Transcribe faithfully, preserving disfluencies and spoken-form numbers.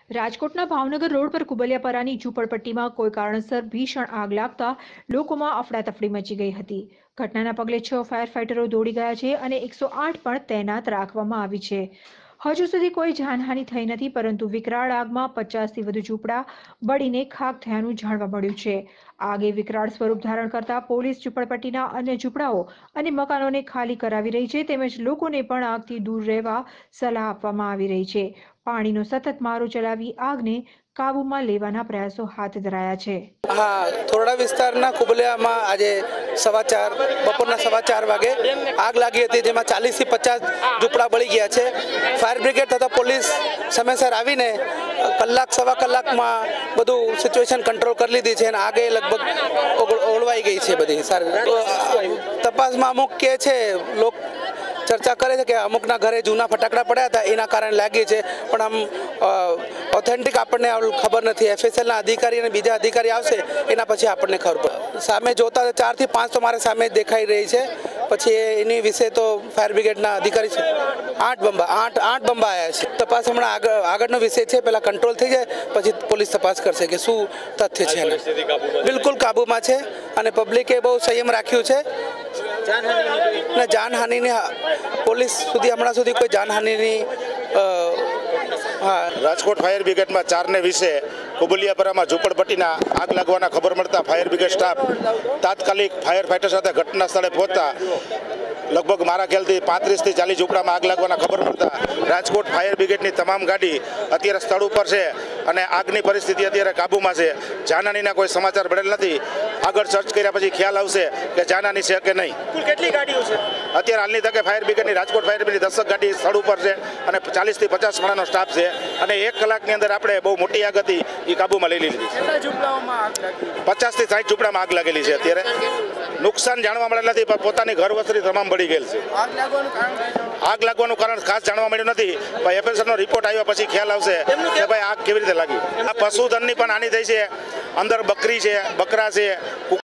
રાજકોટના ભાવનગર રોડ પર કુબલિયાપરાની ઝૂંપડપટ્ટીમાં કોઈ કારણસર ભીષણ આગ લાગતા લોકોમાં અફડાતફડી મચી ગઈ હતી। ઘટનાના પગલે છ ફાયર ફાઇટરો દોડી ગયા છે અને એકસો આઠ પણ તૈનાત રાખવામાં આવી છે। હજુ સુધી કોઈ જાનહાનિ થઈ નથી, પરંતુ વિકરાળ આગમાં પચાસથી વધુ ઝૂંપડા બળીને ખાખ થયાનું જાણવા મળ્યું છે। આગે વિકરાળ સ્વરૂપ ધારણ કરતા પોલીસ ઝૂંપડપટ્ટીના અન્ય ઝૂંપડાઓ અને મકાનોને ખાલી કરાવી રહી છે, તેમજ લોકોને પણ આગથી દૂર રહેવા સલાહ આપવામાં આવી રહી છે। પાણીનો સતત મારો ચલાવી આગને કાબૂમાં લેવાના પ્રયાસો હાથ ધરાયા છે। हाँ, थोड़ा विस्तार कुबलियाમાં આજે સવા ચાર બપોરના સવા ચાર વાગે આગ લાગી હતી, જેમાં ચાલીસ થી પચાસ ઝૂંપડા બળી ગયા છે। ફાયર બ્રિગેડ તથા પોલીસ સમયસર આવીને કલાક સવા કલાકમાં બધું સિચ્યુએશન કંટ્રોલ કરી લીધી છે અને આગે લગભગ ઓળવાઈ ગઈ છે બધી સારી। તપાસમાં અમુક કે છે લોક ચર્ચા કરે છે કે અમુકના ઘરે જૂના ફટાકડા પડ્યા હતા, એના કારણે લાગી છે, પણ આમ ઓથેન્ટિક આપણને ખબર નથી। એફએસએલના અધિકારી અને બીજા અધિકારી આવશે એના પછી આપણને ખબર પડે। સામે જોતા ચારથી પાંચ તો મારે સામે જ દેખાઈ રહી છે, પછી એની વિશે તો ફાયર બ્રિગેડના અધિકારી છે, આઠ બંબા આઠ આઠ બંબા આવ્યા છે। તપાસ હમણાં આગળ આગળનો વિષય છે, પહેલાં કંટ્રોલ થઈ જાય પછી પોલીસ તપાસ કરશે કે શું તથ્ય છે। બિલકુલ કાબૂમાં છે અને પબ્લિકે બહુ સંયમ રાખ્યું છે ને જાનહાનિની પોલીસ સુધી હમણાં સુધી કોઈ જાનહાનિની હા રાજકોટ ફાયર બ્રિગેડમાં ચાર ને વિશે કુબલિયાપરામાં ઝૂંપડપટ્ટીના આગ લાગવાના ખબર મળતા ફાયર બ્રિગેડ સ્ટાફ તાત્કાલિક ફાયર ફાઇટર સાથે ઘટના સ્થળે પહોંચતા લગભગ મારા ખ્યાલથી પાંત્રીસથી ચાલીસ ઝૂંપડામાં આગ લાગવાના ખબર મળતા રાજકોટ ફાયર બ્રિગેડની તમામ ગાડી અત્યારે સ્થળ ઉપર છે અને આગની પરિસ્થિતિ અત્યારે કાબૂમાં છે। જાનહાનિના કોઈ સમાચાર મળેલ નથી। આગળ સર્ચ કર્યા પછી ખ્યાલ આવશે કે જાનહાનિ છે કે નહીં। કેટલી ગાડીઓ છે અત્યારે હાલની તકે ફાયર બ્રિગેડની રાજકોટ ફાયર બ્રિગેડની દસક ગાડી સ્થળ ઉપર છે અને ચાલીસથી પચાસ માણસનો સ્ટાફ છે અને એક કલાકની અંદર આપણે બહુ મોટી આગ હતી એ કાબૂમાં લઈ લીધી છે। પચાસથી સાઠ ઝૂંપડામાં આગ લાગેલી છે। અત્યારે નુકસાન જાણવા મળેલ નથી, પણ પોતાની ઘર વસરી તમામ બળી ગયેલ છે। આગ લાગવાનું કારણ ખાસ જાણવા મળ્યું નથી, પણ એફએસએલનો રિપોર્ટ આવ્યા પછી ખ્યાલ આવશે કે ભાઈ આગ કેવી રીતે લાગી। આ પશુધનની પણ હાનિ થઈ છે, અંદર બકરી છે, બકરા છે,